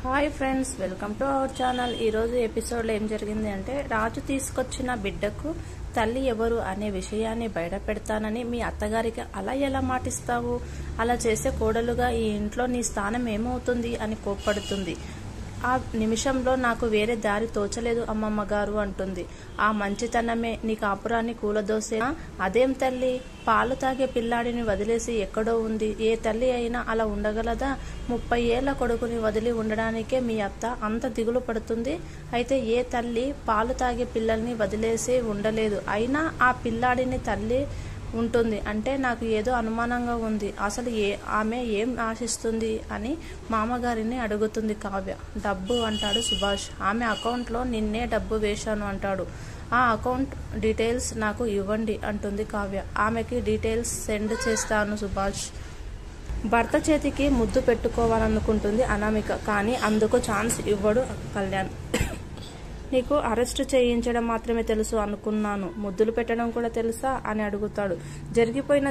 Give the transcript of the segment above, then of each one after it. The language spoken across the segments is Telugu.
Hi friends, welcome to our channel. ఈరోజు ఎపిసోడ్లో ఏం జరిగింది అంటే, రాజు తీసుకొచ్చిన బిడ్డకు తల్లి ఎవరు అనే విషయాన్ని బయట పెడతానని మీ అత్తగారికి అలా ఎలా మాటిస్తావు? అలా చేసే కోడలుగా ఈ ఇంట్లో నీ స్థానం ఏమవుతుంది అని కోప్పడుతుంది. ఆ నిమిషంలో నాకు వేరే దారి తోచలేదు అమ్మమ్మ గారు అంటుంది. ఆ మంచితనమే నీ కాపురాన్ని కూలదోసేనా? అదేం తల్లి, పాలు తాగే పిల్లాడిని వదిలేసి ఎక్కడో ఉంది. ఏ తల్లి అయినా అలా ఉండగలదా? 30 ఏళ్ల కొడుకుని వదిలి ఉండడానికే మీ అత్త అంత దిగులు పడుతుంది. అయితే ఏ తల్లి పాలు తాగే పిల్లల్ని వదిలేసి ఉండలేదు. అయినా ఆ పిల్లాడిని తల్లి ఉంటుంది అంటే నాకు ఏదో అనుమానంగా ఉంది. అసలు ఆమె ఏం ఆశిస్తుంది అని మామగారిని అడుగుతుంది కావ్య. డబ్బు అంటాడు సుభాష్. ఆమె అకౌంట్లో నిన్నే డబ్బు వేశాను అంటాడు. ఆ అకౌంట్ డీటెయిల్స్ నాకు ఇవ్వండి అంటుంది కావ్య. ఆమెకి డీటెయిల్స్ సెండ్ చేస్తాను సుభాష్. భర్త చేతికి ముద్దు పెట్టుకోవాలనుకుంటుంది అనామిక. కానీ అందుకు ఛాన్స్ ఇవ్వడు కళ్యాణ్. నీకు అరెస్ట్ చేయించడం మాత్రమే తెలుసు అనుకున్నాను, ముద్దులు పెట్టడం కూడా తెలుసా అని అడుగుతాడు. జరిగిపోయిన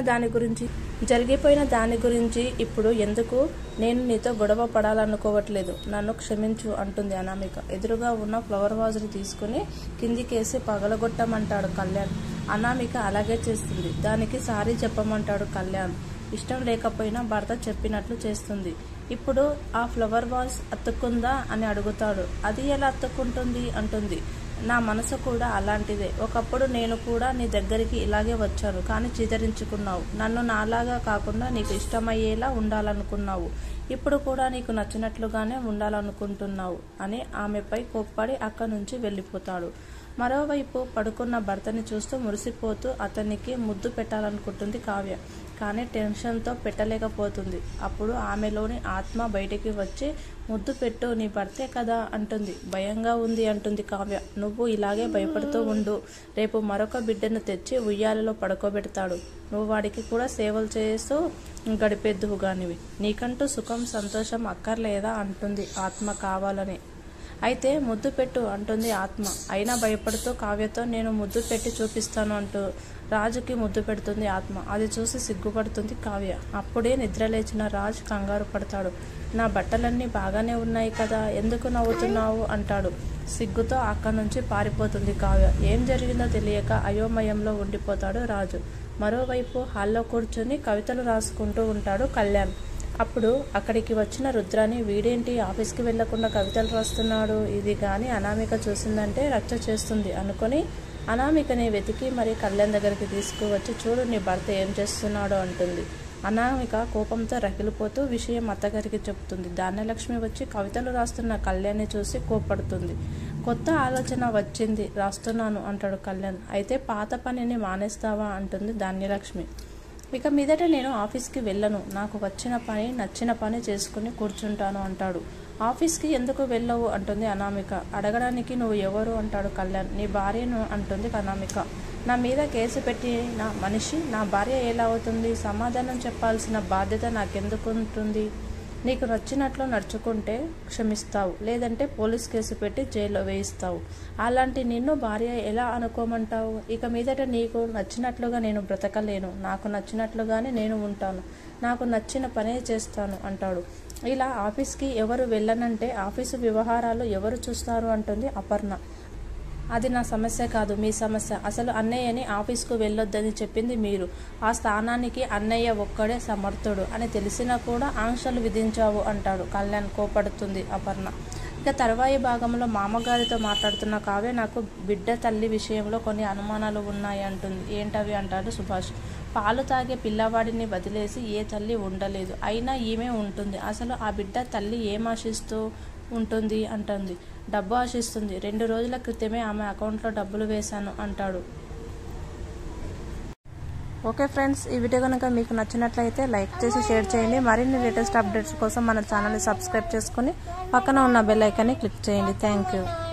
దాని గురించి ఇప్పుడు ఎందుకు? నేను నీతో గొడవ పడాలనుకోవట్లేదు, నన్ను క్షమించు అంటుంది అనామిక. ఎదురుగా ఉన్న ఫ్లవర్ వాజ్ని తీసుకుని కిందికేసి పగలగొట్టమంటాడు కళ్యాణ్. అనామిక అలాగే చేస్తుంది. దానికి సారీ చెప్పమంటాడు కళ్యాణ్. ఇష్టం లేకపోయినా భర్త చెప్పినట్లు చేస్తుంది. ఇప్పుడు ఆ ఫ్లవర్ వాజ్ అతుక్కుందా అని అడుగుతాడు. అది ఎలా అతుక్కుంటుంది అంటుంది. నా మనసు కూడా అలాంటిదే. ఒకప్పుడు నేను కూడా నీ దగ్గరికి ఇలాగే వచ్చాను, కానీ చిదరించుకున్నావు. నన్ను నాలాగా కాకుండా నీకు ఇష్టమయ్యేలా ఉండాలనుకున్నావు. ఇప్పుడు కూడా నీకు నచ్చినట్లుగానే ఉండాలనుకుంటున్నావు అని ఆమెపై కోప్పడి అక్కడి నుంచి వెళ్ళిపోతాడు. మరోవైపు పడుకున్న భర్తని చూస్తూ మురిసిపోతూ అతనికి ముద్దు పెట్టాలనుకుంటుంది కావ్య. కానీ టెన్షన్తో పెట్టలేకపోతుంది. అప్పుడు ఆమెలోని ఆత్మ బయటికి వచ్చి ముద్దు పెట్టు, నీ భర్తే కదా అంటుంది. భయంగా ఉంది అంటుంది కావ్య. నువ్వు ఇలాగే భయపడుతూ ఉండు. రేపు మరొక బిడ్డను తెచ్చి ఉయ్యాలలో పడుకోబెడతాడు. నువ్వు వాడికి కూడా సేవలు చేస్తూ గడిపేద్దువు గానివి. నీకంటూ సుఖం సంతోషం అక్కర్లేదా అంటుంది ఆత్మ కావాలని. అయితే ముద్దు పెట్టు అంటుంది ఆత్మ. అయినా భయపడుతూ కావ్యతో నేను ముద్దు పెట్టి చూపిస్తాను అంటూ రాజుకి ముద్దు పెడుతుంది ఆత్మ. అది చూసి సిగ్గుపడుతుంది కావ్య. అప్పుడే నిద్రలేచిన రాజు కంగారు పడతాడు. నా బట్టలన్నీ బాగానే ఉన్నాయి కదా, ఎందుకు నవ్వుతున్నావు అంటాడు. సిగ్గుతో అక్కడి నుంచి పారిపోతుంది కావ్య. ఏం జరిగిందో తెలియక అయోమయంలో ఉండిపోతాడు రాజు. మరోవైపు హాల్లో కూర్చొని కవితలు రాసుకుంటూ ఉంటాడు కళ్యాణ్. అప్పుడు అక్కడికి వచ్చిన రుద్రాని, వీడేంటి ఆఫీస్కి వెళ్లకుండా కవితలు రాస్తున్నాడు, ఇది కానీ అనామిక చూసిందంటే రచ్చ చేస్తుంది అనుకుని అనామికని వెతికి మరి కళ్యాణ్ దగ్గరికి తీసుకువచ్చి, చూడు నీ భర్త ఏం చేస్తున్నాడో అంటుంది. అనామిక కోపంతో రగిలిపోతూ విషయం అత్తగారికి చెబుతుంది. ధాన్యలక్ష్మి వచ్చి కవితలు రాస్తున్న కళ్యాణ్ని చూసి కోప్పడుతుంది. కొత్త ఆలోచన వచ్చింది, రాస్తున్నాను అంటాడు కళ్యాణ్. అయితే పాత పనిని మానేస్తావా అంటుంది ధాన్యలక్ష్మి. ఇక మీదట నేను ఆఫీస్కి వెళ్ళను, నాకు వచ్చిన పని నచ్చిన పని చేసుకుని కూర్చుంటాను అంటాడు. ఆఫీస్కి ఎందుకు వెళ్ళవు అంటుంది అనామిక. అడగడానికి నువ్వు ఎవరు అంటాడు కళ్యాణ్. నీ భార్యను అంటుంది అనామిక. నా మీద కేసు పెట్టిన మనిషి నా భార్య ఎలా అవుతుంది? సమాధానం చెప్పాల్సిన బాధ్యత నాకెందుకు ఉంటుంది? నీకు నచ్చినట్లు నడుచుకుంటే క్షమిస్తావు, లేదంటే పోలీస్ కేసు పెట్టి జైల్లో వేయిస్తావు. అలాంటి నిన్ను భార్య ఎలా అనుకోమంటావు? ఇక మీదట నీకు నచ్చినట్లుగా నేను బ్రతకలేను, నాకు నచ్చినట్లుగానే నేను ఉంటాను, నాకు నచ్చిన పనే చేస్తాను అంటాడు. ఇలా ఆఫీస్కి ఎవరు వెళ్ళనంటే ఆఫీసు వ్యవహారాలు ఎవరు చూస్తారు అంటుంది అపర్ణ. అది నా సమస్య కాదు, మీ సమస్య. అసలు అన్నయ్యని ఆఫీస్కు వెళ్ళొద్దని చెప్పింది మీరు. ఆ స్థానానికి అన్నయ్య ఒక్కడే సమర్థుడు అని తెలిసినా కూడా ఆంక్షలు విధించావు అంటాడు కళ్యాణ్. కోపడుతుంది అపర్ణ. ఇక తర్వాయి భాగంలో మామగారితో మాట్లాడుతున్న కావ్య, నాకు బిడ్డ తల్లి విషయంలో కొన్ని అనుమానాలు ఉన్నాయి అంటుంది. ఏంటవి అంటాడు సుభాష్. పాలు తాగే పిల్లవాడిని వదిలేసి ఏ తల్లి ఉండలేదు, అయినా ఈమె ఉంటుంది. అసలు ఆ బిడ్డ తల్లి ఏం ఆశిస్తూ ఉంటుంది అంటుంది. డబ్బు ఆశిస్తుంది. 2 రోజుల క్రితమే ఆమె అకౌంట్లో డబ్బులు వేశాను అంటాడు. ఓకే ఫ్రెండ్స్, ఈ వీడియో కనుక మీకు నచ్చినట్లయితే లైక్ చేసి షేర్ చేయండి. మరిన్ని లేటెస్ట్ అప్డేట్స్ కోసం మన ఛానల్ని సబ్స్క్రైబ్ చేసుకుని పక్కన ఉన్న బెల్ ఐకాన్ని క్లిక్ చేయండి. Thank you.